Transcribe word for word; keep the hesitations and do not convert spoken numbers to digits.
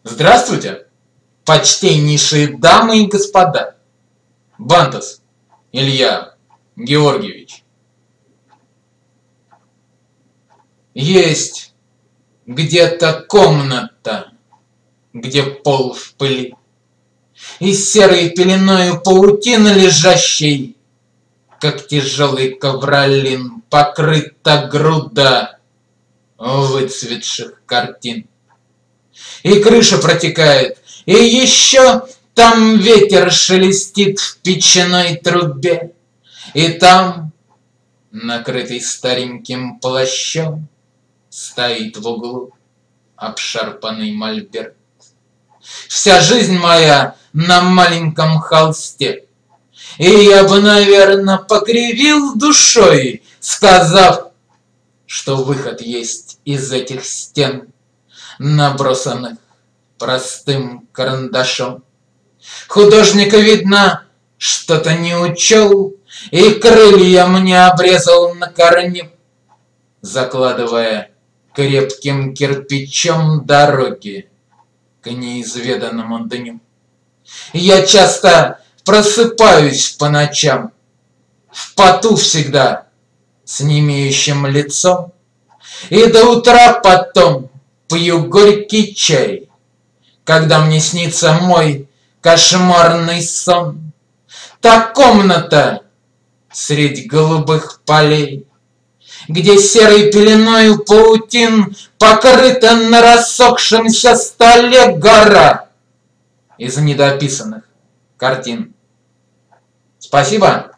Здравствуйте, почтеннейшие дамы и господа! Бантос Илья Георгиевич. Есть где-то комната, где пол в пыли, и серой пеленою паутины лежащей, как тяжелый ковролин, покрыта груда выцветших картин. И крыша протекает, и еще там ветер шелестит в печной трубе, и там, накрытый стареньким плащом, стоит в углу обшарпанный мольберт. Вся жизнь моя на маленьком холсте, и я бы, наверное, покривил душой, сказав, что выход есть из этих стен, набросанных простым карандашом. Художника, видно, что-то не учел, и крылья мне обрезал на корню, закладывая крепким кирпичом дороги к неизведанному дню. Я часто просыпаюсь по ночам, в поту всегда, с немеющим лицом, и до утра потом пью горький чай, когда мне снится мой кошмарный сон. Та комната средь голубых полей, где серой пеленою паутин покрыта на рассохшемся столе гора из недописанных картин. Спасибо.